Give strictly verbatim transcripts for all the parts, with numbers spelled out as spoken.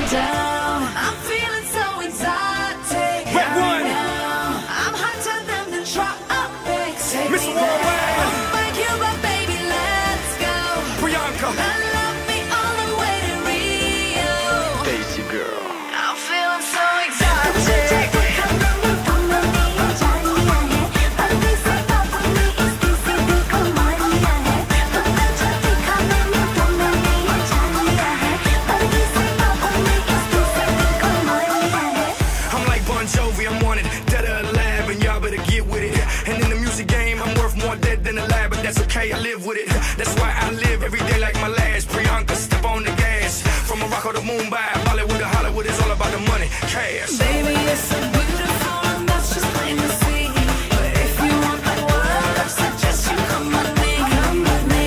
down. I'm feeling so exotic. Red Right one. now. I'm hotter than the tropics. Take Mister me there. Worldwide. Oh my Cuba, baby, let's go. Priyanka. I love me all the way to Rio. Daisy girl. I'm feeling so exotic. I'm wanted, dead or alive, and y'all better get with it. And in the music game, I'm worth more dead than alive, but that's okay, I live with it. That's why I live every day like my last. Priyanka, step on the gas. From Morocco to Mumbai, Bollywood to Hollywood, it's all about the money, cash. Baby, you're so beautiful, and that's just plain to see. But if you want the world, I suggest you come with me. Come with me.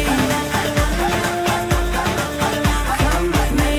Come with me.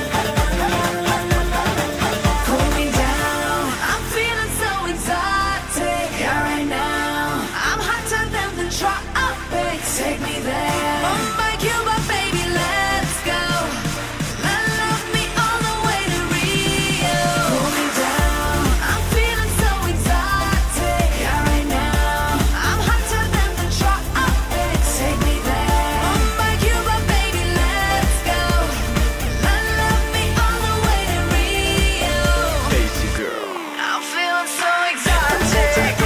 Pull me down. I'm feeling so exotic. Yeah, right now. I'm hotter than the tropics. Take me there. Oh my Cuba, baby, let's go. I love me all the way to Rio. Pull me down. I'm feeling so exotic. Yeah, right now. I'm hotter than the tropics. Take me there. Oh my Cuba, baby, let's go. I love me all the way to Rio. Daisy girl. I'm feeling so exotic.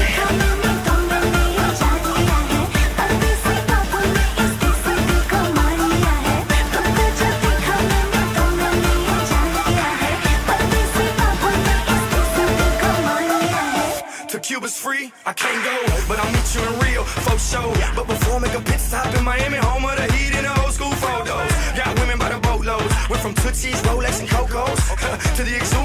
To Cuba's free, I can't go, but I'll meet you in Rio, for sure. But before I make a pit stop in Miami, home of the heat and the old school photos. Got women by the boatloads, went from Tootsies, Rolex, and Cocos to the exotic